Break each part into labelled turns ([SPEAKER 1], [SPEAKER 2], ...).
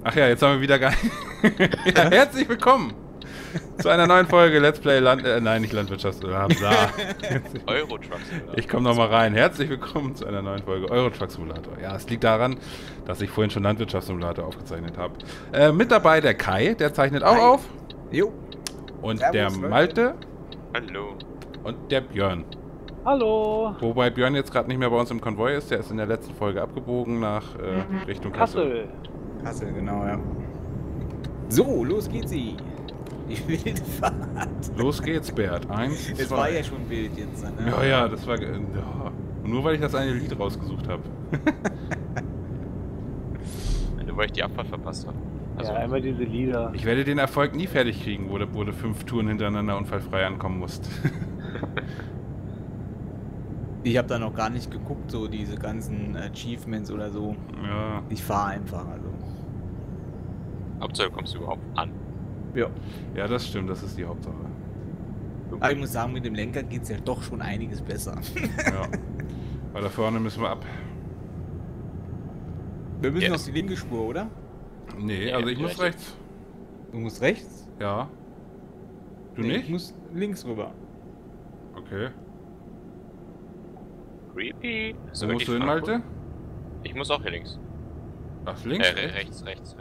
[SPEAKER 1] Ach ja, jetzt haben wir wieder gar ja, herzlich willkommen zu einer neuen Folge Let's Play nein, nicht Landwirtschaft.
[SPEAKER 2] Euro-Truck Simulator.
[SPEAKER 1] Ich komme nochmal rein. Herzlich willkommen zu einer neuen Folge Euro-Truck Simulator. Ja, es liegt daran, dass ich vorhin schon Landwirtschaftssimulator aufgezeichnet habe. Mit dabei der Kai, der zeichnet auch auf.
[SPEAKER 3] Jo.
[SPEAKER 1] Und
[SPEAKER 3] Servus,
[SPEAKER 1] der
[SPEAKER 3] Leute.
[SPEAKER 1] Malte.
[SPEAKER 2] Hallo.
[SPEAKER 1] Und der Björn.
[SPEAKER 4] Hallo.
[SPEAKER 1] Wobei Björn jetzt gerade nicht mehr bei uns im Konvoi ist. Der ist in der letzten Folge abgebogen nach Richtung Kassel.
[SPEAKER 3] Kassel, genau, ja. So, los geht's sie. Die wilde Fahrt.
[SPEAKER 1] Los geht's, Bert. 1, 2.
[SPEAKER 3] Es war ja schon wild jetzt. Ne?
[SPEAKER 1] Ja, ja, das war... Ja. Nur weil ich das eine Lied rausgesucht habe.
[SPEAKER 2] Nur weil ich die Abfahrt verpasst habe. Also,
[SPEAKER 4] Ja, einmal diese Lieder.
[SPEAKER 1] Ich werde den Erfolg nie fertig kriegen, wo du 5 Touren hintereinander unfallfrei ankommen musst.
[SPEAKER 3] Ich habe da noch gar nicht geguckt, so diese ganzen Achievements oder so.
[SPEAKER 1] Ja.
[SPEAKER 3] Ich fahre einfach, also.
[SPEAKER 2] Hauptsache kommst du überhaupt an.
[SPEAKER 3] Ja.
[SPEAKER 1] Ja, das stimmt, das ist die Hauptsache.
[SPEAKER 3] Aber ich muss sagen, mit dem Lenker geht's ja doch schon einiges besser.
[SPEAKER 1] Ja. Weil da vorne müssen wir ab.
[SPEAKER 3] Wir müssen
[SPEAKER 2] Yes.
[SPEAKER 3] auf die linke Spur, oder?
[SPEAKER 1] Nee,
[SPEAKER 2] Ja,
[SPEAKER 1] also ich muss
[SPEAKER 2] vielleicht.
[SPEAKER 1] rechts.
[SPEAKER 3] Du musst rechts?
[SPEAKER 1] Ja. Du
[SPEAKER 3] Nee,
[SPEAKER 1] nicht?
[SPEAKER 3] Ich muss links rüber.
[SPEAKER 1] Okay.
[SPEAKER 2] Creepy. Ist
[SPEAKER 1] Wo musst
[SPEAKER 2] wirklich
[SPEAKER 1] du hin,
[SPEAKER 2] Frankfurt?
[SPEAKER 1] Malte?
[SPEAKER 2] Ich muss auch hier links.
[SPEAKER 1] Ach, links?
[SPEAKER 2] Rechts.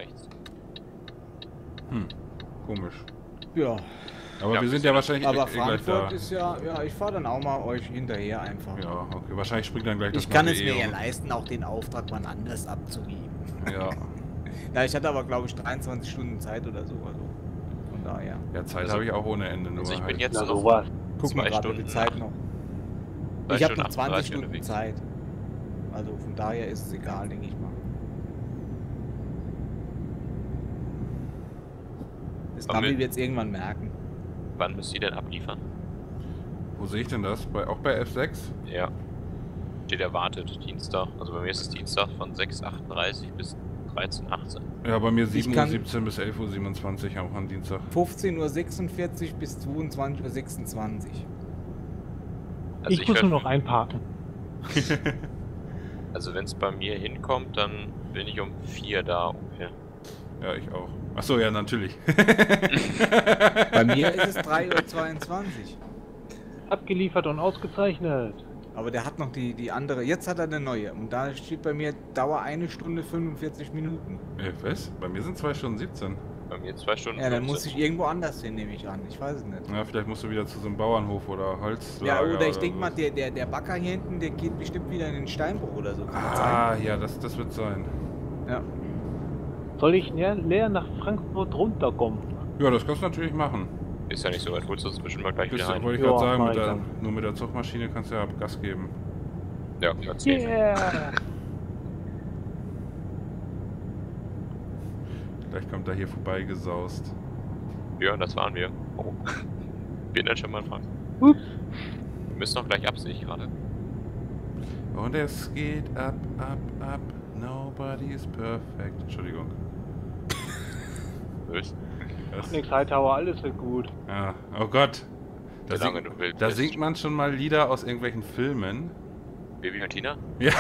[SPEAKER 1] Hm, komisch.
[SPEAKER 3] Ja.
[SPEAKER 1] Aber
[SPEAKER 2] Ja,
[SPEAKER 1] wir sind ja wahrscheinlich
[SPEAKER 3] Aber
[SPEAKER 1] gleich da.
[SPEAKER 3] Frankfurt ist ja, ich fahre dann auch mal euch hinterher einfach.
[SPEAKER 1] Ja, okay. Wahrscheinlich springt dann gleich das
[SPEAKER 3] Ich kann es
[SPEAKER 1] neue
[SPEAKER 3] mir ja
[SPEAKER 1] um.
[SPEAKER 3] leisten, auch den Auftrag wann anders abzugeben.
[SPEAKER 1] Ja.
[SPEAKER 3] Ja, ich hatte aber, glaube ich, 23 Stunden Zeit oder so. Also von daher.
[SPEAKER 1] Ja, Zeit
[SPEAKER 2] Also-
[SPEAKER 1] habe ich auch ohne Ende. Nur
[SPEAKER 2] Also ich bin
[SPEAKER 1] halt.
[SPEAKER 2] jetzt
[SPEAKER 4] Na,
[SPEAKER 2] noch
[SPEAKER 4] sowas.
[SPEAKER 3] Guck mal
[SPEAKER 2] 2
[SPEAKER 3] gerade die
[SPEAKER 2] Stunden
[SPEAKER 3] Zeit noch.
[SPEAKER 2] 2
[SPEAKER 3] Ich habe
[SPEAKER 2] Stunden
[SPEAKER 3] noch 20
[SPEAKER 2] 38
[SPEAKER 3] Stunden
[SPEAKER 2] unterwegs.
[SPEAKER 3] Zeit. Also von daher ist es egal, denke ich mal. Das
[SPEAKER 2] Aber
[SPEAKER 3] Navi
[SPEAKER 2] mit-
[SPEAKER 3] wird es irgendwann merken.
[SPEAKER 2] Wann müsst ihr denn abliefern?
[SPEAKER 1] Wo sehe ich denn das? Auch bei F6?
[SPEAKER 2] Ja. Steht erwartet, Dienstag. Also bei mir ist es Dienstag von 6:38 bis 13:18.
[SPEAKER 1] Ja, bei mir
[SPEAKER 3] Ich kann-
[SPEAKER 1] 7:17 Uhr bis 11:27 Uhr auch am Dienstag.
[SPEAKER 3] 15:46 Uhr bis 22:26 Uhr.
[SPEAKER 2] Also
[SPEAKER 4] Ich muss
[SPEAKER 2] werd-
[SPEAKER 4] nur noch einparken.
[SPEAKER 2] Also wenn es bei mir hinkommt, dann bin ich um 4 da ungefähr.
[SPEAKER 1] Ja, ich auch. Achso, ja, natürlich.
[SPEAKER 3] Bei mir ist es 3:22 Uhr.
[SPEAKER 4] Abgeliefert und ausgezeichnet.
[SPEAKER 3] Aber der hat noch die andere. Jetzt hat er eine neue. Und da steht bei mir Dauer 1 Stunde 45 Minuten.
[SPEAKER 1] Was? Bei mir sind 2 Stunden 17.
[SPEAKER 2] Bei mir 2 Stunden.
[SPEAKER 3] Ja, dann
[SPEAKER 2] 15.
[SPEAKER 3] muss ich irgendwo anders hin, nehme ich an. Ich weiß es nicht.
[SPEAKER 1] Ja, vielleicht musst du wieder zu so einem Bauernhof oder Holzlager.
[SPEAKER 3] Ja, oder ich denke
[SPEAKER 1] so.
[SPEAKER 3] mal, der Bagger hier hinten, der geht bestimmt wieder in den Steinbruch oder so. Kann das
[SPEAKER 1] Ah, ja, das wird sein.
[SPEAKER 3] sein? Ja.
[SPEAKER 4] Soll ich leer nach Frankfurt runterkommen?
[SPEAKER 1] Ja, das kannst du natürlich machen.
[SPEAKER 2] Ist ja nicht so weit. Holst du uns bestimmt mal gleich
[SPEAKER 1] Das
[SPEAKER 2] wieder rein.
[SPEAKER 1] wollte ich
[SPEAKER 4] Ja,
[SPEAKER 1] gerade sagen,
[SPEAKER 4] mach
[SPEAKER 1] mit
[SPEAKER 4] ich
[SPEAKER 1] der,
[SPEAKER 4] dann.
[SPEAKER 1] nur mit der Zugmaschine kannst du ja Gas geben.
[SPEAKER 2] Ja, Platz 10.
[SPEAKER 4] Yeah!
[SPEAKER 1] Gleich kommt er hier vorbeigesaust.
[SPEAKER 2] Ja, das waren wir. Oh. Bin dann schon mal fragen.
[SPEAKER 4] Ups.
[SPEAKER 2] Wir müssen auch gleich ab, sehe ich gerade.
[SPEAKER 1] Und es geht ab. Nobody is perfect. Entschuldigung.
[SPEAKER 2] Willst?
[SPEAKER 1] Das,
[SPEAKER 4] Nix Hightower, alles wird gut.
[SPEAKER 1] ja, oh Gott. Da,
[SPEAKER 2] Solange du willst.
[SPEAKER 1] da singt man schon mal Lieder aus irgendwelchen Filmen.
[SPEAKER 2] Baby und Tina?
[SPEAKER 1] Ja.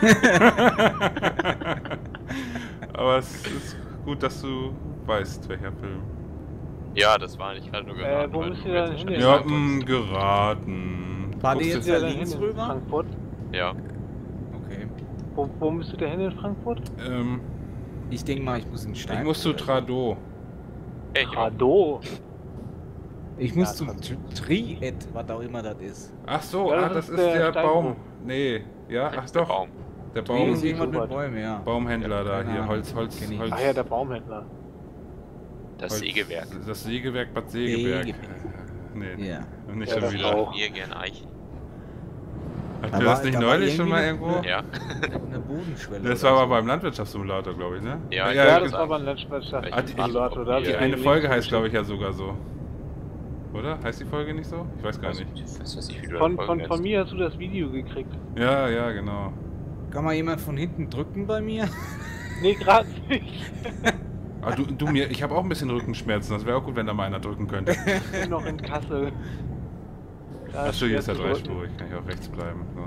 [SPEAKER 1] Aber es ist gut, dass du weißt, welcher Film.
[SPEAKER 2] Ja, das war nicht gerade nur geraten.
[SPEAKER 4] wo
[SPEAKER 2] weil
[SPEAKER 4] müsst
[SPEAKER 2] du
[SPEAKER 4] ihr
[SPEAKER 2] jetzt
[SPEAKER 4] denn
[SPEAKER 2] nicht
[SPEAKER 4] hin?
[SPEAKER 1] Ja,
[SPEAKER 2] sagen wolltest.
[SPEAKER 1] geraten.
[SPEAKER 3] War die
[SPEAKER 1] Guckst
[SPEAKER 3] jetzt
[SPEAKER 1] du-
[SPEAKER 3] ja
[SPEAKER 4] dann
[SPEAKER 3] links
[SPEAKER 4] hin in
[SPEAKER 3] rüber?
[SPEAKER 4] Frankfurt?
[SPEAKER 2] Ja,
[SPEAKER 3] Okay.
[SPEAKER 4] Wo müsstet ihr hin in Frankfurt?
[SPEAKER 3] Ich denke mal, ich muss in den
[SPEAKER 1] Ich
[SPEAKER 3] Steinbruch.
[SPEAKER 1] muss zu
[SPEAKER 3] oder so.
[SPEAKER 1] Trado.
[SPEAKER 2] ey, ich auch.
[SPEAKER 4] Rado.
[SPEAKER 3] Ich muss
[SPEAKER 4] Ja,
[SPEAKER 3] zum Triet, was auch immer das ist.
[SPEAKER 1] Ach so,
[SPEAKER 4] Ja,
[SPEAKER 1] das ist
[SPEAKER 4] der
[SPEAKER 1] der
[SPEAKER 4] Steinbruch.
[SPEAKER 1] Baum. Nee, ja,
[SPEAKER 2] Das
[SPEAKER 1] ach
[SPEAKER 2] ist der
[SPEAKER 1] doch.
[SPEAKER 2] Baum.
[SPEAKER 1] Der
[SPEAKER 3] Triet
[SPEAKER 1] Baum,
[SPEAKER 3] ist irgendwas
[SPEAKER 4] so
[SPEAKER 3] mit
[SPEAKER 4] weit.
[SPEAKER 3] Bäumen, ja.
[SPEAKER 1] Baumhändler da
[SPEAKER 3] Keine
[SPEAKER 1] hier,
[SPEAKER 3] Ahnung.
[SPEAKER 1] Holz.
[SPEAKER 3] Kenn ich.
[SPEAKER 4] Ach ja, der Baumhändler.
[SPEAKER 2] Das Sägewerk.
[SPEAKER 1] Das Sägewerk Bad Segeberg.
[SPEAKER 3] Sägewerk.
[SPEAKER 1] Nee,
[SPEAKER 3] Ja.
[SPEAKER 1] nicht
[SPEAKER 4] Ja,
[SPEAKER 1] schon
[SPEAKER 4] das
[SPEAKER 1] wieder.
[SPEAKER 4] auch.
[SPEAKER 2] Hier gern Eichen.
[SPEAKER 1] Habt
[SPEAKER 3] Da
[SPEAKER 1] ihr
[SPEAKER 3] war-
[SPEAKER 1] das nicht
[SPEAKER 3] da war
[SPEAKER 1] neulich schon
[SPEAKER 3] irgendwie
[SPEAKER 1] mal
[SPEAKER 3] eine-
[SPEAKER 1] irgendwo?
[SPEAKER 2] Ja.
[SPEAKER 3] Eine Bodenschwelle.
[SPEAKER 1] Das
[SPEAKER 3] oder
[SPEAKER 1] war aber
[SPEAKER 3] so.
[SPEAKER 1] beim Landwirtschaftssimulator, glaube ich, ne?
[SPEAKER 2] Ja,
[SPEAKER 4] Ja,
[SPEAKER 2] ja,
[SPEAKER 4] das
[SPEAKER 2] das
[SPEAKER 4] war beim Landwirtschaft.
[SPEAKER 1] Ah, die-
[SPEAKER 4] Simulator, da
[SPEAKER 2] die
[SPEAKER 1] Die
[SPEAKER 4] hab ich
[SPEAKER 1] eine
[SPEAKER 4] den
[SPEAKER 1] Folge
[SPEAKER 4] Link
[SPEAKER 1] heißt, glaube ich,
[SPEAKER 4] geschickt.
[SPEAKER 1] ja sogar so. Oder? Heißt die Folge nicht so? Ich weiß gar
[SPEAKER 2] Also,
[SPEAKER 1] nicht.
[SPEAKER 2] was weiß ich, wie du
[SPEAKER 4] Von,
[SPEAKER 2] da
[SPEAKER 4] von,
[SPEAKER 2] Folgen
[SPEAKER 4] von mir hast du das Video gekriegt.
[SPEAKER 1] Ja, ja, genau.
[SPEAKER 3] Kann mal jemand von hinten drücken bei mir?
[SPEAKER 4] Nee, gerade nicht.
[SPEAKER 1] Ah, du mir, ich habe auch ein bisschen Rückenschmerzen. Das wäre auch gut, wenn da mal einer drücken könnte.
[SPEAKER 4] Ich bin noch in Kassel. Da
[SPEAKER 1] Achso, hier ist ja
[SPEAKER 4] schwer zu drücken.
[SPEAKER 1] dreispurig. Kann ich auch rechts bleiben. So.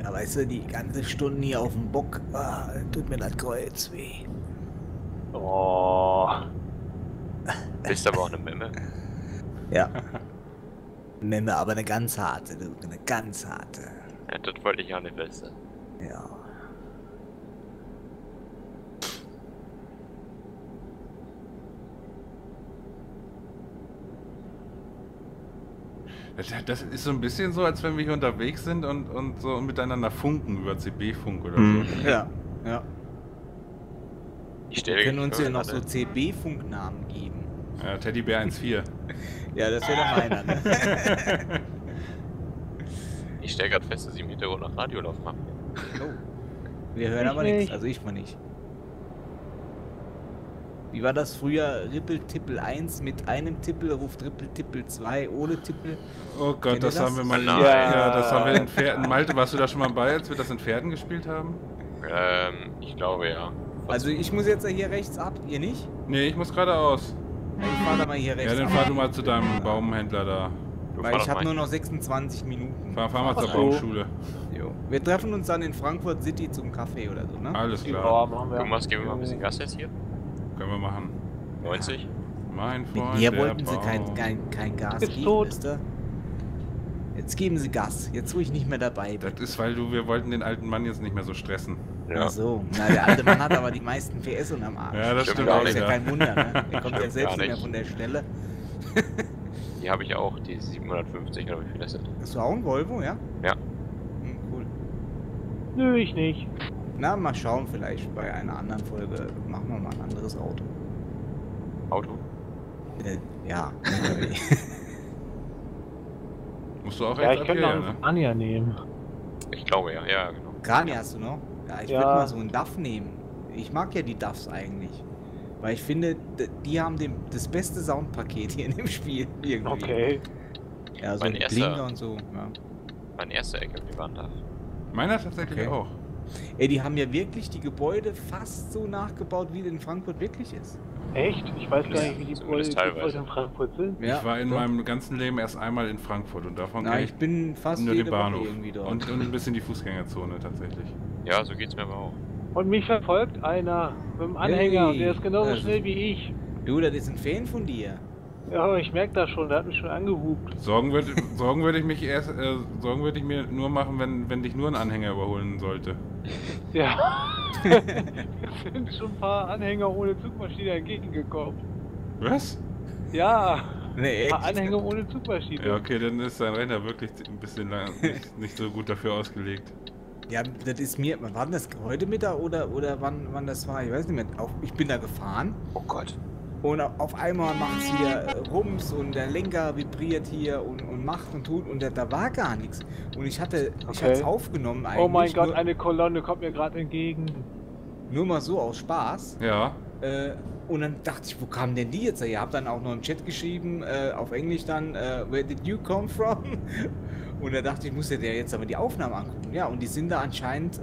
[SPEAKER 3] Ja, weißt du, die ganze Stunde hier auf dem Bock, tut mir das Kreuz weh.
[SPEAKER 4] Oh.
[SPEAKER 2] Bist aber auch eine Memme.
[SPEAKER 3] Ja. Memme, aber eine ganz harte, du, eine ganz harte.
[SPEAKER 2] Ja, das wollte ich auch nicht wissen.
[SPEAKER 3] Ja.
[SPEAKER 1] Das ist so ein bisschen so, als wenn wir hier unterwegs sind und so miteinander funken über CB-Funk oder
[SPEAKER 3] Mhm.
[SPEAKER 1] so.
[SPEAKER 3] Ja, ja.
[SPEAKER 2] Ich
[SPEAKER 3] Wir
[SPEAKER 2] stelle
[SPEAKER 3] können uns ja noch so CB-Funknamen geben.
[SPEAKER 1] Ja, Teddybär 1.4.
[SPEAKER 3] Ja, das wäre doch meiner, ne?
[SPEAKER 2] Ich stelle gerade fest, dass ich im Hintergrund noch Radiolauf mache.
[SPEAKER 3] Oh. Wir hören
[SPEAKER 4] Ich
[SPEAKER 3] aber nichts,
[SPEAKER 4] nicht.
[SPEAKER 3] also ich mal nicht. Wie war das früher? Rippel-Tippel 1 mit einem Tippel, ruft Rippel-Tippel 2 ohne Tippel.
[SPEAKER 1] Oh Gott,
[SPEAKER 3] Kennt ihr
[SPEAKER 1] das
[SPEAKER 3] das?
[SPEAKER 1] haben wir mal.
[SPEAKER 2] Nein.
[SPEAKER 1] Ja, das haben wir in Pferden. Malte, warst du da schon mal bei, als wir das in Pferden gespielt haben?
[SPEAKER 2] Ich glaube ja.
[SPEAKER 3] Also ich muss jetzt hier rechts ab, ihr nicht?
[SPEAKER 1] Nee, ich muss geradeaus.
[SPEAKER 3] Ja, ich fahr da mal hier rechts
[SPEAKER 1] Ja, dann
[SPEAKER 3] ab.
[SPEAKER 1] fahr du mal zu deinem Baumhändler da.
[SPEAKER 2] Du
[SPEAKER 3] Weil
[SPEAKER 2] fahr
[SPEAKER 3] ich
[SPEAKER 2] doch
[SPEAKER 3] habe
[SPEAKER 2] mal.
[SPEAKER 3] nur noch 26 Minuten.
[SPEAKER 1] Fahr mal zur
[SPEAKER 4] Ach so.
[SPEAKER 1] Baumschule.
[SPEAKER 3] Jo. Wir treffen uns dann in Frankfurt City zum Kaffee oder so, ne?
[SPEAKER 1] Alles
[SPEAKER 4] Ja,
[SPEAKER 1] klar.
[SPEAKER 4] machen wir.
[SPEAKER 2] Thomas, geben wir mal ein bisschen Gas jetzt hier.
[SPEAKER 1] Können wir machen.
[SPEAKER 2] 90?
[SPEAKER 1] Mein
[SPEAKER 3] Mit
[SPEAKER 1] Freund.
[SPEAKER 3] mir
[SPEAKER 1] der
[SPEAKER 3] wollten sie
[SPEAKER 1] Baum.
[SPEAKER 3] kein Gas
[SPEAKER 4] Ist
[SPEAKER 3] geben,
[SPEAKER 4] tot.
[SPEAKER 3] wisst ihr? Jetzt geben sie Gas, jetzt wo ich nicht mehr dabei bin.
[SPEAKER 1] Das ist, weil wir wollten den alten Mann jetzt nicht mehr so stressen.
[SPEAKER 2] Ja.
[SPEAKER 3] Ach so, na der alte Mann hat aber die meisten PS unterm Arsch.
[SPEAKER 1] Ja, das
[SPEAKER 2] Stimmt
[SPEAKER 1] stimmt
[SPEAKER 2] gar
[SPEAKER 1] auch
[SPEAKER 3] ist ja
[SPEAKER 1] wieder.
[SPEAKER 3] kein Wunder, ne? Der kommt ja
[SPEAKER 2] Stimmt
[SPEAKER 3] selbst
[SPEAKER 2] gar
[SPEAKER 3] nicht mehr
[SPEAKER 2] nicht.
[SPEAKER 3] von der Stelle.
[SPEAKER 2] Die habe ich auch, die 750 oder wie viel das sind.
[SPEAKER 3] Hast du auch ein Volvo, ja?
[SPEAKER 2] Ja.
[SPEAKER 3] Hm, cool.
[SPEAKER 4] Nö, ich nicht.
[SPEAKER 3] Na, mal schauen, vielleicht bei einer anderen Folge machen wir mal ein anderes Auto.
[SPEAKER 2] Auto?
[SPEAKER 3] Ja.
[SPEAKER 1] Musst du auch
[SPEAKER 4] Ja,
[SPEAKER 1] rechts
[SPEAKER 4] ich
[SPEAKER 1] ab
[SPEAKER 4] könnte
[SPEAKER 1] hier,
[SPEAKER 4] noch
[SPEAKER 1] ne?
[SPEAKER 4] einen Anja nehmen.
[SPEAKER 2] Ich glaube ja, ja, genau.
[SPEAKER 3] Krani hast du noch? Ja, ich
[SPEAKER 4] Ja.
[SPEAKER 3] würde mal so einen DAF nehmen. Ich mag ja die DAFs eigentlich. Weil ich finde, die haben das beste Soundpaket hier in dem Spiel. Irgendwie.
[SPEAKER 4] Okay.
[SPEAKER 3] Ja, so
[SPEAKER 2] Mein
[SPEAKER 3] mit
[SPEAKER 2] erster-
[SPEAKER 3] Blinker und so. Ja.
[SPEAKER 2] Mein erster LKW war ein DAF.
[SPEAKER 1] Meiner tatsächlich
[SPEAKER 3] Okay.
[SPEAKER 1] auch.
[SPEAKER 3] Ey, die haben ja wirklich die Gebäude fast so nachgebaut, wie es in Frankfurt wirklich ist.
[SPEAKER 4] Echt? Ich weiß gar
[SPEAKER 2] Ja,
[SPEAKER 4] nicht, wie die
[SPEAKER 2] zumindest
[SPEAKER 4] Gebäude
[SPEAKER 2] teilweise.
[SPEAKER 4] in Frankfurt sind.
[SPEAKER 1] Ich war in
[SPEAKER 3] doch.
[SPEAKER 1] meinem ganzen Leben erst einmal in Frankfurt und davon
[SPEAKER 3] Na,
[SPEAKER 1] kenne
[SPEAKER 3] ich bin fast
[SPEAKER 1] nur den
[SPEAKER 3] jede Woche
[SPEAKER 1] Bahnhof.
[SPEAKER 3] irgendwie dort.
[SPEAKER 1] Und ein bisschen die Fußgängerzone tatsächlich.
[SPEAKER 2] Ja, so geht's mir aber auch.
[SPEAKER 4] Und mich verfolgt einer mit dem Anhänger und der ist genauso
[SPEAKER 3] also-
[SPEAKER 4] schnell wie ich.
[SPEAKER 3] Du, das ist ein Fan von dir.
[SPEAKER 4] Ja, ich merke das schon, der hat mich schon angehupt.
[SPEAKER 1] Sorgen würde ich mich erst, Sorgen würde ich mir nur machen, wenn dich nur ein Anhänger überholen sollte.
[SPEAKER 4] Ja. Es sind schon ein paar Anhänger ohne Zugmaschine entgegengekommen.
[SPEAKER 1] Was?
[SPEAKER 4] Ja,
[SPEAKER 3] Nee,
[SPEAKER 4] ein paar Anhänger ohne Zugmaschine.
[SPEAKER 1] Ja, okay, dann ist dein Rechner wirklich ein bisschen nicht so gut dafür ausgelegt.
[SPEAKER 3] Ja, das ist mir. Wann war das heute Mittag oder wann das war? Ich weiß nicht mehr. Ich bin da gefahren
[SPEAKER 2] Oh Gott.
[SPEAKER 3] und auf einmal macht es hier Rums und der Lenker vibriert hier und macht und tut und da war gar nichts. Und ich hatte es aufgenommen eigentlich.
[SPEAKER 4] Oh mein Gott,
[SPEAKER 3] nur,
[SPEAKER 4] eine Kolonne kommt mir gerade entgegen.
[SPEAKER 3] nur mal so aus Spaß.
[SPEAKER 1] Ja.
[SPEAKER 3] Und dann dachte ich, wo kamen denn die jetzt her? Ihr habt dann auch noch im Chat geschrieben, auf Englisch dann, where did you come from? Und da dachte ich, muss ja der jetzt aber die Aufnahme angucken. Ja, und die sind da anscheinend,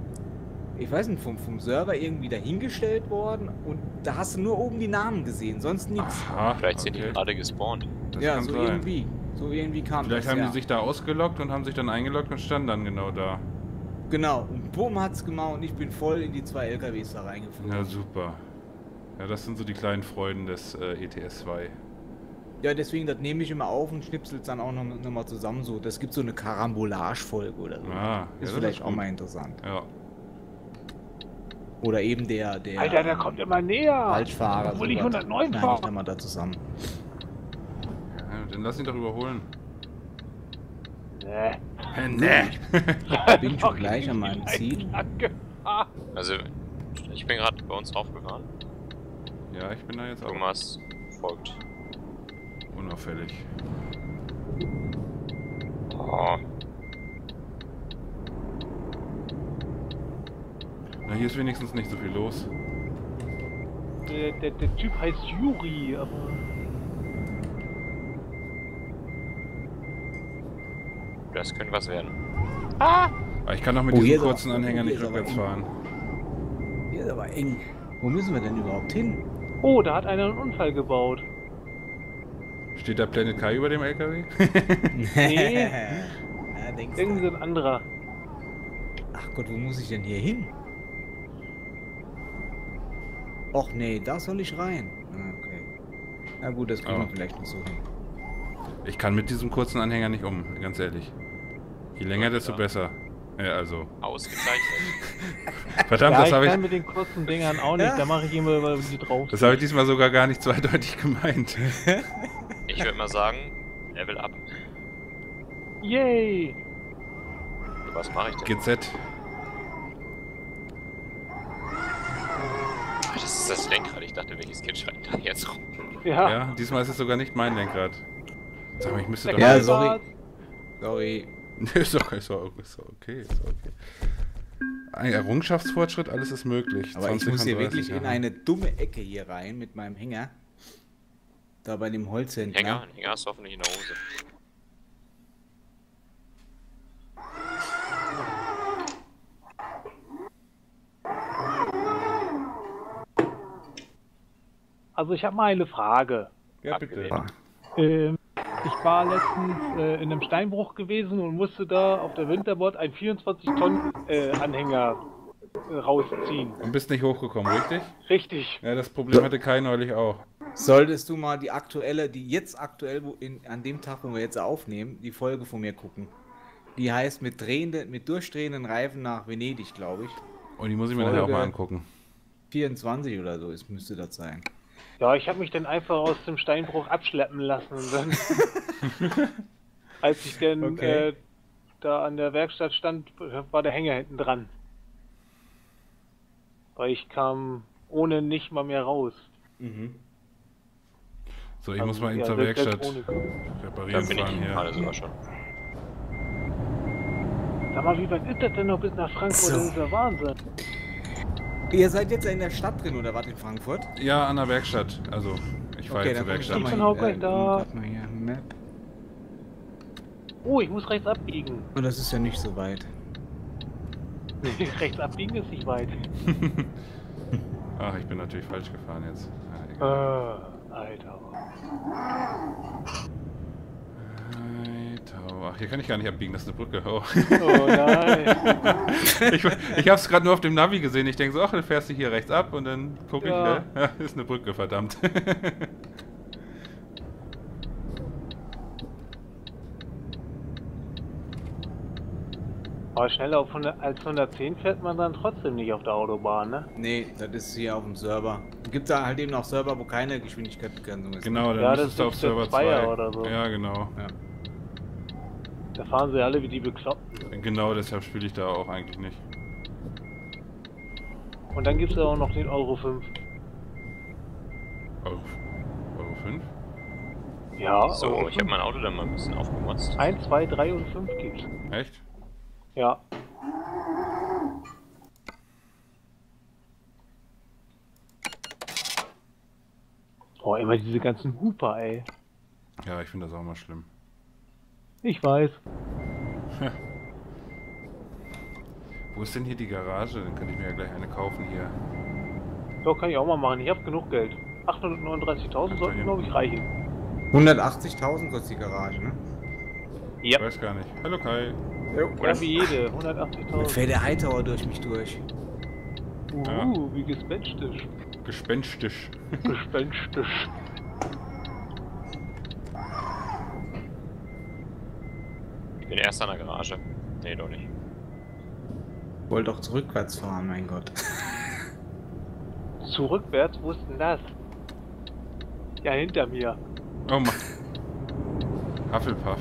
[SPEAKER 3] ich weiß nicht, vom Server irgendwie dahingestellt worden. Und da hast du nur oben die Namen gesehen, sonst nichts.
[SPEAKER 1] Aha.
[SPEAKER 2] Vielleicht sind die
[SPEAKER 1] okay.
[SPEAKER 2] gerade gespawnt.
[SPEAKER 1] Das
[SPEAKER 3] Ja,
[SPEAKER 1] kann
[SPEAKER 3] so
[SPEAKER 1] sein.
[SPEAKER 3] irgendwie. So irgendwie kam
[SPEAKER 1] Vielleicht
[SPEAKER 3] das,
[SPEAKER 1] haben
[SPEAKER 3] ja.
[SPEAKER 1] die sich da ausgeloggt und haben sich dann eingeloggt und standen dann genau da.
[SPEAKER 3] Genau, und bumm hat's gemacht und ich bin voll in die 2 LKWs da reingefahren.
[SPEAKER 1] Ja, super. Ja, das sind so die kleinen Freuden des ETS 2.
[SPEAKER 3] Ja, deswegen, das nehme ich immer auf und schnipsel's dann auch noch mal zusammen so. Das gibt so eine Karambolage-Folge oder so.
[SPEAKER 1] Ah, ja,
[SPEAKER 3] ist
[SPEAKER 1] das
[SPEAKER 3] vielleicht
[SPEAKER 1] ist
[SPEAKER 3] auch
[SPEAKER 1] gut.
[SPEAKER 3] mal interessant.
[SPEAKER 1] Ja.
[SPEAKER 3] Oder eben der
[SPEAKER 4] Alter, der kommt immer näher.
[SPEAKER 3] Falschfahrer.
[SPEAKER 4] Obwohl ich
[SPEAKER 3] sowas.
[SPEAKER 4] 109
[SPEAKER 3] Schneide
[SPEAKER 4] fahre.
[SPEAKER 3] ich dann mal da zusammen.
[SPEAKER 1] Ja, dann lass ihn doch überholen.
[SPEAKER 4] Nee.
[SPEAKER 1] Nee.
[SPEAKER 3] Bin schon gleich an meinem Ziel.
[SPEAKER 2] Also, ich bin gerade bei uns draufgefahren.
[SPEAKER 1] Ja, ich bin da jetzt auch
[SPEAKER 2] Thomas folgt.
[SPEAKER 1] unauffällig.
[SPEAKER 2] Oh,
[SPEAKER 1] Na, hier ist wenigstens nicht so viel los.
[SPEAKER 4] Der Typ heißt Juri, aber...
[SPEAKER 2] das könnte was werden.
[SPEAKER 1] Aber ich kann auch mit
[SPEAKER 3] Oh, hier
[SPEAKER 1] diesem
[SPEAKER 3] ist aber-
[SPEAKER 1] kurzen Anhänger
[SPEAKER 3] hier
[SPEAKER 1] nicht
[SPEAKER 3] ist aber
[SPEAKER 1] rückwärts
[SPEAKER 3] eng.
[SPEAKER 1] fahren.
[SPEAKER 3] Hier ist aber eng. Wo müssen wir denn überhaupt hin?
[SPEAKER 4] Oh, da hat einer einen Unfall gebaut.
[SPEAKER 1] Steht da Planet Kai über dem LKW?
[SPEAKER 4] Nee.
[SPEAKER 3] Ja, denkst
[SPEAKER 4] Irgendwie
[SPEAKER 3] du.
[SPEAKER 4] so ein anderer.
[SPEAKER 3] Ach Gott, wo muss ich denn hier hin? Och nee, da soll ich rein. Ah, okay. Na gut, das kriegen wir vielleicht noch so hin.
[SPEAKER 1] Ich kann mit diesem kurzen Anhänger nicht ganz ehrlich. Je länger, desto besser. Also.
[SPEAKER 2] Ausgezeichnet.
[SPEAKER 1] Verdammt,
[SPEAKER 4] Ja,
[SPEAKER 1] das habe
[SPEAKER 4] ich
[SPEAKER 1] ich.
[SPEAKER 4] kann mit den kurzen Dingern auch nicht, da mache ich immer über die drauf.
[SPEAKER 1] Das habe ich diesmal sogar gar nicht zweideutig gemeint.
[SPEAKER 2] Ich würde mal sagen, Level up.
[SPEAKER 4] Yay!
[SPEAKER 2] Was mache ich denn?
[SPEAKER 1] GZ.
[SPEAKER 2] Ach, das ist das Lenkrad. Ich dachte, welches Kind schreit da jetzt rum?
[SPEAKER 4] Ja.
[SPEAKER 1] Ja, diesmal ist es sogar nicht mein Lenkrad. Sag mal, ich müsste doch.
[SPEAKER 3] Ja,
[SPEAKER 4] Kai
[SPEAKER 3] sorry.
[SPEAKER 4] war's.
[SPEAKER 3] Sorry.
[SPEAKER 1] Ist doch okay, ist doch okay. Ein Errungenschaftsfortschritt, alles ist möglich.
[SPEAKER 3] Aber ich
[SPEAKER 1] 20
[SPEAKER 3] muss
[SPEAKER 1] von
[SPEAKER 3] hier
[SPEAKER 1] 30
[SPEAKER 3] wirklich in
[SPEAKER 1] Jahren.
[SPEAKER 3] eine dumme Ecke hier rein mit meinem Hänger. Da bei dem Holzhändler.
[SPEAKER 2] Hänger hast du hoffentlich in der Hose.
[SPEAKER 4] Also ich habe mal eine Frage.
[SPEAKER 1] Ja, bitte.
[SPEAKER 4] Ich war letztens in einem Steinbruch gewesen und musste da auf der Winterbord einen 24 Tonnen Anhänger rausziehen.
[SPEAKER 1] Und bist nicht hochgekommen, richtig?
[SPEAKER 4] Richtig.
[SPEAKER 1] Ja, das Problem hatte Kai neulich auch.
[SPEAKER 3] Solltest du mal die aktuelle, die jetzt aktuell, an dem Tag, wo wir jetzt aufnehmen, die Folge von mir gucken. Die heißt mit durchdrehenden Reifen nach Venedig, glaube ich.
[SPEAKER 1] Und die muss ich mir nachher auch
[SPEAKER 3] Folge.
[SPEAKER 1] mal angucken.
[SPEAKER 3] 24 oder so müsste das sein.
[SPEAKER 4] Ja, ich habe mich dann einfach aus dem Steinbruch abschleppen lassen und dann, als ich dann
[SPEAKER 3] Okay.
[SPEAKER 4] da an der Werkstatt stand, war der Hänger hinten dran. Weil ich kam ohne nicht mal mehr raus.
[SPEAKER 3] Mhm.
[SPEAKER 1] So, ich
[SPEAKER 4] Also,
[SPEAKER 1] muss mal
[SPEAKER 4] ja,
[SPEAKER 1] zur
[SPEAKER 4] selbst
[SPEAKER 1] Werkstatt
[SPEAKER 4] ohne-
[SPEAKER 2] Da
[SPEAKER 1] reparieren
[SPEAKER 2] bin
[SPEAKER 1] fahren
[SPEAKER 2] ich
[SPEAKER 1] hier.
[SPEAKER 2] gerade sogar schon.
[SPEAKER 4] Sag mal, wie weit ist das denn noch bis nach Frankfurt?
[SPEAKER 3] So.
[SPEAKER 4] Das ist ja Wahnsinn.
[SPEAKER 3] Ihr seid jetzt in der Stadt drin, oder wart in Frankfurt?
[SPEAKER 1] Ja, an der Werkstatt. Also, ich fahre jetzt zur
[SPEAKER 3] guck ich
[SPEAKER 1] Werkstatt.
[SPEAKER 3] doch
[SPEAKER 4] Ich bin auch gleich da.
[SPEAKER 3] grad mal hier, Map.
[SPEAKER 4] Oh, ich muss rechts abbiegen.
[SPEAKER 3] Oh, das ist ja nicht so weit.
[SPEAKER 4] Nee, rechts abbiegen ist nicht weit.
[SPEAKER 1] Ach, ich bin natürlich falsch gefahren jetzt. Ja, egal.
[SPEAKER 4] Alter.
[SPEAKER 1] Ach, hier kann ich gar nicht abbiegen, das ist eine Brücke. Oh.
[SPEAKER 4] Oh nein.
[SPEAKER 1] Ich hab's gerade nur auf dem Navi gesehen. Ich denke so, ach, dann fährst du hier rechts ab und dann gucke ich,
[SPEAKER 4] Ja.
[SPEAKER 1] ja, ist eine Brücke, verdammt.
[SPEAKER 4] Aber schneller auf 100, als 110 fährt man dann trotzdem nicht auf der Autobahn, ne?
[SPEAKER 3] Nee, das ist hier auf dem Server. Gibt da halt eben noch Server, wo keine Geschwindigkeitsbegrenzung ist.
[SPEAKER 1] Genau, dann
[SPEAKER 4] Ja,
[SPEAKER 1] müsstest du
[SPEAKER 4] das
[SPEAKER 1] auf
[SPEAKER 4] ist der
[SPEAKER 1] Server
[SPEAKER 4] Zweier
[SPEAKER 1] 2.
[SPEAKER 4] oder so.
[SPEAKER 1] Ja, genau.
[SPEAKER 3] Ja.
[SPEAKER 4] Da fahren sie alle wie die Bekloppten.
[SPEAKER 1] Genau, deshalb spiele ich da auch eigentlich nicht.
[SPEAKER 4] Und dann gibt's ja auch noch den Euro 5.
[SPEAKER 1] Euro 5?
[SPEAKER 4] Ja,
[SPEAKER 2] So,
[SPEAKER 4] Euro
[SPEAKER 2] ich habe mein Auto dann mal ein bisschen aufgemotzt.
[SPEAKER 4] 1, 2, 3 und 5 gibt's.
[SPEAKER 1] Echt?
[SPEAKER 4] Ja. Oh, immer diese ganzen Huper, ey.
[SPEAKER 1] Ja, ich finde das auch mal schlimm.
[SPEAKER 4] Ich weiß.
[SPEAKER 1] Wo ist denn hier die Garage? Dann kann ich mir ja gleich eine kaufen hier.
[SPEAKER 4] So, kann ich auch mal machen. Ich habe genug Geld. 839.000 sollten, glaube ich, reichen.
[SPEAKER 3] 180.000 kostet die Garage, ne?
[SPEAKER 1] Ich weiß gar nicht. Hallo Kai.
[SPEAKER 4] Ja, wie jede.
[SPEAKER 3] Dann
[SPEAKER 4] 180.000.
[SPEAKER 3] fährt der Hightower durch mich durch.
[SPEAKER 1] Ja.
[SPEAKER 4] Wie gespenstisch.
[SPEAKER 1] Gespenstisch.
[SPEAKER 4] Gespenstisch.
[SPEAKER 2] Ich bin erst an der Garage. Nee, doch nicht.
[SPEAKER 3] Wollte doch zurückwärts fahren, mein Gott.
[SPEAKER 4] Zurückwärts, wo ist denn das? Ja, hinter mir.
[SPEAKER 1] Oh Mann. Hufflepuff.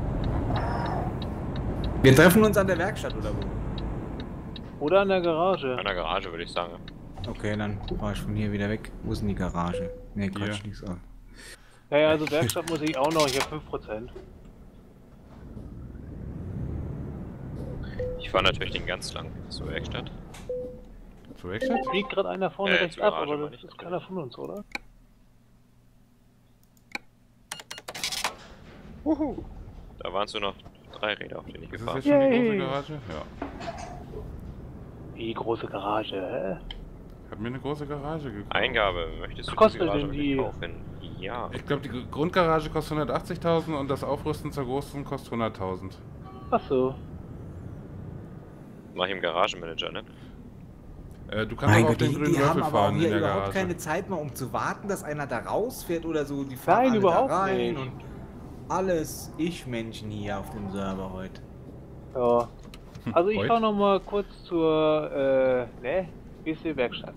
[SPEAKER 3] Wir treffen uns an der Werkstatt, oder wo?
[SPEAKER 4] Oder an der Garage.
[SPEAKER 2] An der Garage würde ich sagen.
[SPEAKER 3] Okay, dann fahr ich von hier wieder weg. Wo ist denn die Garage? Ne, Quatsch,
[SPEAKER 1] Hier.
[SPEAKER 3] nichts. Oh.
[SPEAKER 4] Naja, also Werkstatt muss ich auch noch. Ich habe 5%.
[SPEAKER 2] Ich fahre natürlich den ganz lang zur Werkstatt.
[SPEAKER 1] Zur Werkstatt?
[SPEAKER 4] Fliegt gerade einer vorne rechts
[SPEAKER 2] zur
[SPEAKER 4] ab,
[SPEAKER 2] Garage
[SPEAKER 4] aber
[SPEAKER 2] meine
[SPEAKER 4] das
[SPEAKER 2] ich
[SPEAKER 4] ist keiner von uns, oder?
[SPEAKER 2] Da waren so noch 3 Räder, auf denen ich
[SPEAKER 1] Ist das
[SPEAKER 2] gefahren
[SPEAKER 1] jetzt
[SPEAKER 2] bin.
[SPEAKER 1] schon die
[SPEAKER 4] Yay.
[SPEAKER 1] große Garage? Ja.
[SPEAKER 4] Wie große Garage, hä?
[SPEAKER 1] Ich habe mir eine große Garage gekauft.
[SPEAKER 2] Eingabe, möchtest du
[SPEAKER 4] Was kostet
[SPEAKER 2] die Garage
[SPEAKER 4] denn
[SPEAKER 2] wirklich
[SPEAKER 4] die?
[SPEAKER 2] kaufen? Ja.
[SPEAKER 1] Ich glaube, die Grundgarage kostet 180.000 und das Aufrüsten zur großen kostet 100.000.
[SPEAKER 4] Ach so.
[SPEAKER 2] Mach ich im Garagenmanager, ne?
[SPEAKER 1] Du kannst
[SPEAKER 3] Mein
[SPEAKER 1] auch auf
[SPEAKER 3] Gott,
[SPEAKER 1] den grünen
[SPEAKER 3] die haben
[SPEAKER 1] Würfel
[SPEAKER 3] aber auch
[SPEAKER 1] fahren in
[SPEAKER 3] hier
[SPEAKER 1] der
[SPEAKER 3] überhaupt
[SPEAKER 1] Garage.
[SPEAKER 3] keine Zeit mehr, um zu warten, dass einer da rausfährt oder so. Die fahren
[SPEAKER 4] Nein,
[SPEAKER 3] alle
[SPEAKER 4] überhaupt
[SPEAKER 3] da rein
[SPEAKER 4] nicht.
[SPEAKER 3] und alles Ich-Menschen hier auf dem Server heute.
[SPEAKER 4] Ja. Also ich
[SPEAKER 1] Heute?
[SPEAKER 4] fahre noch mal kurz zur WC-Werkstatt.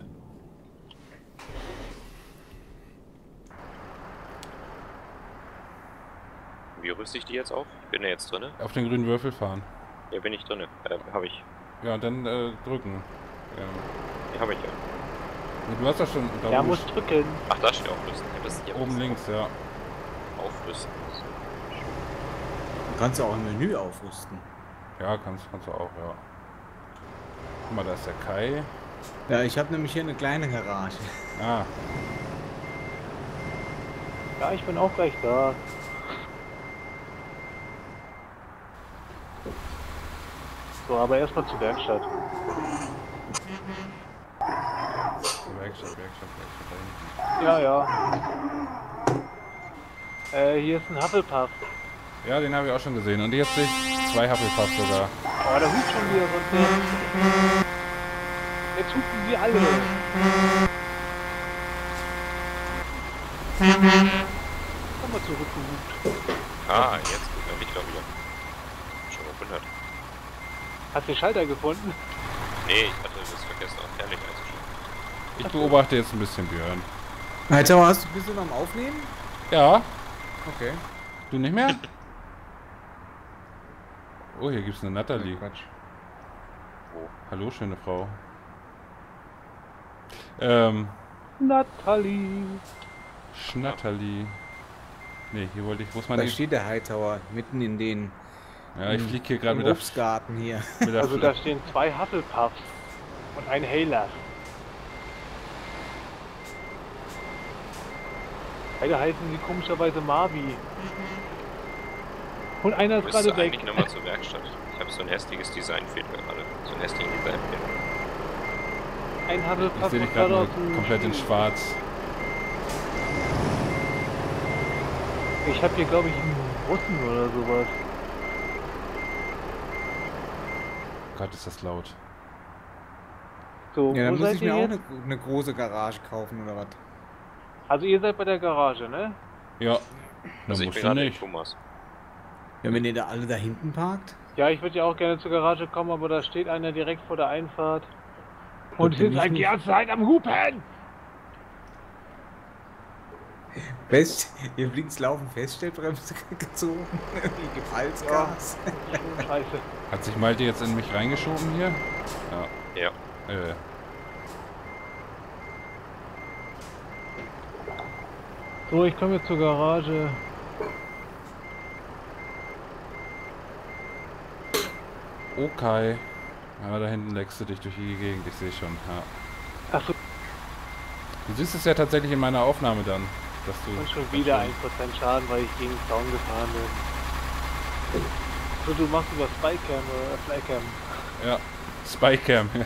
[SPEAKER 2] Wie rüste ich die jetzt auf? Bin ja jetzt drinne?
[SPEAKER 1] Auf den grünen Würfel fahren.
[SPEAKER 2] Ja, bin ich drinne. Hab ich.
[SPEAKER 1] Ja, und dann drücken. Ja.
[SPEAKER 2] Ja, hab ich ja.
[SPEAKER 1] Du hast das schon da
[SPEAKER 4] Er
[SPEAKER 1] oben,
[SPEAKER 4] muss drücken.
[SPEAKER 2] Ach, da steht aufrüsten. Ich hab das hier
[SPEAKER 1] oben links, ja.
[SPEAKER 2] Aufrüsten.
[SPEAKER 3] Du kannst ja auch im Menü aufrüsten.
[SPEAKER 1] Ja, kannst du auch, ja. Guck mal, da ist der Kai.
[SPEAKER 3] Ja, ich habe nämlich hier eine kleine Garage.
[SPEAKER 1] Ah,
[SPEAKER 4] Ja, ich bin auch gleich da. So, aber erstmal zur Werkstatt.
[SPEAKER 1] Werkstatt da hinten.
[SPEAKER 4] Ja, ja. Hier ist ein Hufflepuff.
[SPEAKER 1] Ja, den habe ich auch schon gesehen. Und jetzt sehe ich 2 Hufflepuff sogar.
[SPEAKER 4] Oh, da hupt schon wieder so ein Ding. Jetzt hupen sie alle. Komm mal zurückgehupt.
[SPEAKER 2] Ah, jetzt gut, dann liegt er wieder. Schon gewundert.
[SPEAKER 4] Hast du den Schalter gefunden?
[SPEAKER 2] Nee, ich hatte das vergessen, auch herrlich einzuschalten.
[SPEAKER 1] Ich beobachte jetzt ein bisschen Björn.
[SPEAKER 3] Alter, bist du noch am Aufnehmen?
[SPEAKER 1] Ja,
[SPEAKER 3] Okay.
[SPEAKER 1] du nicht mehr? Oh, hier gibt's eine Natalie.
[SPEAKER 3] Quatsch.
[SPEAKER 2] Wo?
[SPEAKER 1] Hallo, schöne Frau.
[SPEAKER 4] Natalie.
[SPEAKER 1] Schnatterli. Nee, hier wollte ich, muss man
[SPEAKER 3] Da
[SPEAKER 1] nicht.
[SPEAKER 3] steht der Hightower mitten in den
[SPEAKER 1] Ja, ich fliege hier gerade
[SPEAKER 3] im
[SPEAKER 1] mit der,
[SPEAKER 3] Obstgarten hier.
[SPEAKER 1] mit der
[SPEAKER 4] Also da stehen 2 Hufflepuffs und ein Hailer. Beide heißen sie komischerweise Marvi. Und einer ist
[SPEAKER 2] Müsste
[SPEAKER 4] gerade weg.
[SPEAKER 2] eigentlich nochmal zur Werkstatt. Ich habe so ein hässliches Designfehler gerade. So einen hässlichen Designfehler.
[SPEAKER 4] Ein
[SPEAKER 1] Ich
[SPEAKER 4] Hufflepuff
[SPEAKER 1] sehe dich
[SPEAKER 4] ist
[SPEAKER 1] gerade
[SPEAKER 4] gerade
[SPEAKER 1] nur
[SPEAKER 4] aus dem
[SPEAKER 1] komplett in
[SPEAKER 4] Spiel.
[SPEAKER 1] schwarz.
[SPEAKER 4] Ich habe hier glaube ich einen Russen oder sowas.
[SPEAKER 1] Gott, ist das laut.
[SPEAKER 4] So,
[SPEAKER 3] Ja, dann
[SPEAKER 4] wo
[SPEAKER 3] muss
[SPEAKER 4] seid
[SPEAKER 3] ich
[SPEAKER 4] ihr
[SPEAKER 3] mir auch
[SPEAKER 4] jetzt?
[SPEAKER 3] eine große Garage kaufen oder was?
[SPEAKER 4] Also ihr seid bei der Garage, ne?
[SPEAKER 1] Ja.
[SPEAKER 2] Also
[SPEAKER 1] Na,
[SPEAKER 2] ich
[SPEAKER 1] musst
[SPEAKER 2] bin
[SPEAKER 1] du
[SPEAKER 2] gerade
[SPEAKER 1] nicht.
[SPEAKER 2] Thomas.
[SPEAKER 3] Ja, wenn ihr da alle da hinten parkt?
[SPEAKER 4] Ja, ich würde ja auch gerne zur Garage kommen, aber da steht einer direkt vor der Einfahrt. Und
[SPEAKER 3] bin
[SPEAKER 4] ist
[SPEAKER 3] ich
[SPEAKER 4] halt die
[SPEAKER 3] nicht.
[SPEAKER 4] ganze Zeit am Hupen!
[SPEAKER 3] Ihr blinkt laufen Feststellbremse gezogen. Wie Gefallsgas.
[SPEAKER 4] Scheiße.
[SPEAKER 1] Hat sich Malte jetzt in mich reingeschoben hier? Ja.
[SPEAKER 2] Ja.
[SPEAKER 4] So, ich komme jetzt zur Garage.
[SPEAKER 1] Okay. Ja, da hinten leckst du dich durch die Gegend, ich sehe schon. Ja.
[SPEAKER 4] Achso,
[SPEAKER 1] Du siehst es ja tatsächlich in meiner Aufnahme dann, dass du...
[SPEAKER 4] und schon wieder 1% Schaden, weil ich gegen den Zaun gefahren bin. So, du machst über Spycam oder Flycam.
[SPEAKER 1] Ja, Spycam. Ja.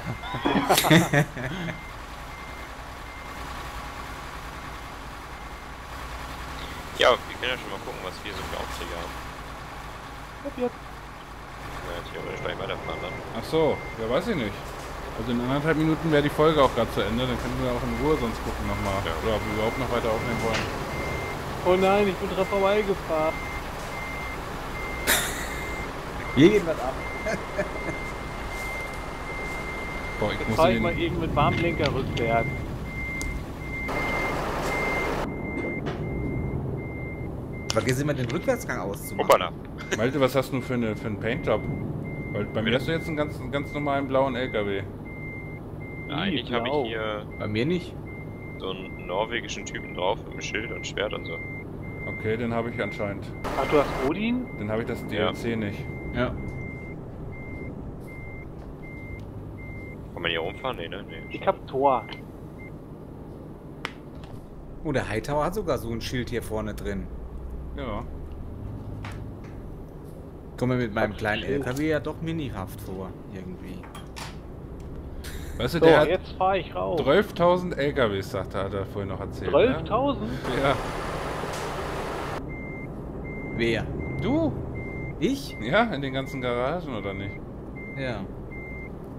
[SPEAKER 2] Ja, wir können ja schon mal gucken, was wir so für Aufträge haben.
[SPEAKER 4] Ab jetzt.
[SPEAKER 2] Ja, theoretisch gleich weiterfahren dann.
[SPEAKER 1] Ach so, ja, weiß ich nicht. Also in 1,5 Minuten wäre die Folge auch gerade zu Ende, dann können wir auch in Ruhe sonst gucken nochmal.
[SPEAKER 2] Ja.
[SPEAKER 1] Oder ob wir überhaupt noch weiter aufnehmen wollen.
[SPEAKER 4] Oh nein, ich bin dran vorbeigefahren.
[SPEAKER 3] Hier geht was ab.
[SPEAKER 1] Boah, ich
[SPEAKER 4] Jetzt
[SPEAKER 1] muss
[SPEAKER 4] fahre
[SPEAKER 1] in
[SPEAKER 4] ich mal
[SPEAKER 1] den...
[SPEAKER 4] eben mit Warnblinker rückwärts.
[SPEAKER 3] Vergiss immer den Rückwärtsgang auszumachen.
[SPEAKER 2] Hoppala.
[SPEAKER 1] Malte, was hast du für einen Paintjob? Weil bei mir hast du jetzt einen ganz normalen blauen LKW.
[SPEAKER 2] Ja, eigentlich habe
[SPEAKER 4] blau.
[SPEAKER 2] ich hier
[SPEAKER 3] Bei mir nicht.
[SPEAKER 2] so einen norwegischen Typen drauf mit einem Schild und Schwert und so.
[SPEAKER 1] Okay, den habe ich anscheinend.
[SPEAKER 4] Ach, du hast Odin?
[SPEAKER 1] Den habe ich das
[SPEAKER 2] Ja.
[SPEAKER 1] DLC nicht.
[SPEAKER 3] Ja.
[SPEAKER 2] Kann man hier rumfahren? Nee, ne? Nee.
[SPEAKER 4] Ich hab Thor.
[SPEAKER 3] Oh, der Hightower hat sogar so ein Schild hier vorne drin.
[SPEAKER 1] Ja.
[SPEAKER 3] Kommt mir mit meinem
[SPEAKER 4] Hab
[SPEAKER 3] kleinen
[SPEAKER 4] Schild.
[SPEAKER 3] LKW ja doch minihaft vor, irgendwie.
[SPEAKER 1] Weißt du,
[SPEAKER 4] So,
[SPEAKER 1] der hat
[SPEAKER 4] jetzt fahre ich raus.
[SPEAKER 1] 12.000 LKWs, sagt er, hat er vorhin noch erzählt.
[SPEAKER 4] 12.000?
[SPEAKER 1] Ne? Ja.
[SPEAKER 3] Wer?
[SPEAKER 1] Du?
[SPEAKER 3] Ich?
[SPEAKER 1] Ja, in den ganzen Garagen, oder nicht?
[SPEAKER 3] Ja.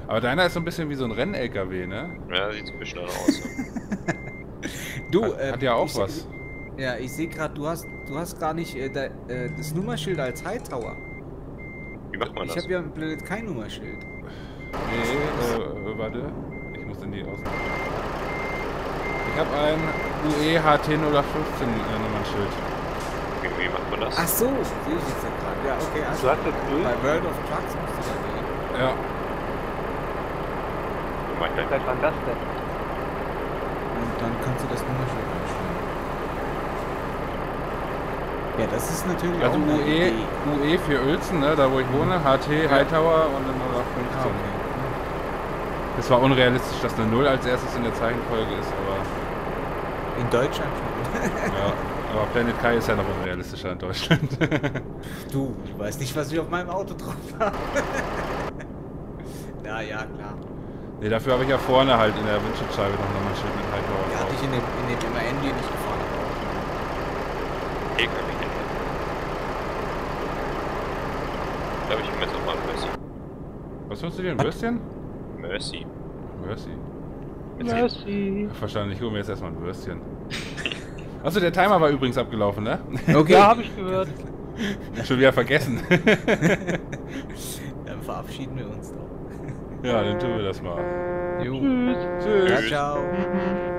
[SPEAKER 1] Aber deiner ist so ein bisschen wie so ein Renn-LKW, ne?
[SPEAKER 2] Ja, sieht ein bisschen aus.
[SPEAKER 3] Du,
[SPEAKER 1] Hat ja auch was.
[SPEAKER 3] Ja, ich sehe gerade, du hast gar nicht das Nummerschild als Hightower.
[SPEAKER 2] Wie macht man
[SPEAKER 3] Ich
[SPEAKER 2] das?
[SPEAKER 3] habe ja im Planet kein Nummerschild.
[SPEAKER 1] Nee, warte. Ich muss in die Außen. Ich habe ein UE HT 015 Nummernschild.
[SPEAKER 2] Wie macht man das?
[SPEAKER 3] Ach so, sehe ich jetzt ja gerade. Ja, okay,
[SPEAKER 4] Du
[SPEAKER 3] also
[SPEAKER 4] hast jetzt Öl?
[SPEAKER 3] bei World of Trucks musst du da gehen.
[SPEAKER 1] Ja.
[SPEAKER 2] Wie macht man
[SPEAKER 4] Seit wann das denn?
[SPEAKER 3] Und dann kannst du das Nummerschild einstellen. Ja, das ist natürlich
[SPEAKER 1] Also
[SPEAKER 3] auch eine Idee.
[SPEAKER 1] UE für Uelzen, ne, da wo ich wohne, HT, Hightower und dann 015.
[SPEAKER 3] Ah, okay.
[SPEAKER 1] Es war unrealistisch, dass eine 0 als erstes in der Zeichenfolge ist, aber
[SPEAKER 3] In Deutschland schon.
[SPEAKER 1] ja. Aber Planet Kai ist ja noch unrealistischer in Deutschland.
[SPEAKER 3] Du, ich weiß nicht, was ich auf meinem Auto drauf habe. Na ja, klar.
[SPEAKER 1] Ne, dafür habe ich ja vorne halt in der Windschutzscheibe noch ein Nummernschild mit Hightower
[SPEAKER 3] Ja, hatte
[SPEAKER 1] drauf.
[SPEAKER 3] ich in dem MAN, den ich gefahren habe.
[SPEAKER 2] LKW hin? Ich glaube, ich will jetzt auch mal ein Mercy.
[SPEAKER 1] Was willst du dir, ein Würstchen?
[SPEAKER 2] Mercy.
[SPEAKER 1] Mercy.
[SPEAKER 4] Mercy.
[SPEAKER 1] Verstanden, ich hole mir jetzt erstmal ein Würstchen. Achso, der Timer war übrigens abgelaufen, ne?
[SPEAKER 3] Okay.
[SPEAKER 4] Ja, habe ich gehört.
[SPEAKER 1] Schon wieder vergessen.
[SPEAKER 3] Dann verabschieden wir uns doch.
[SPEAKER 1] Ja, dann tun wir das mal.
[SPEAKER 3] Jo.
[SPEAKER 4] Tschüss.
[SPEAKER 1] Tschüss.
[SPEAKER 3] Ciao.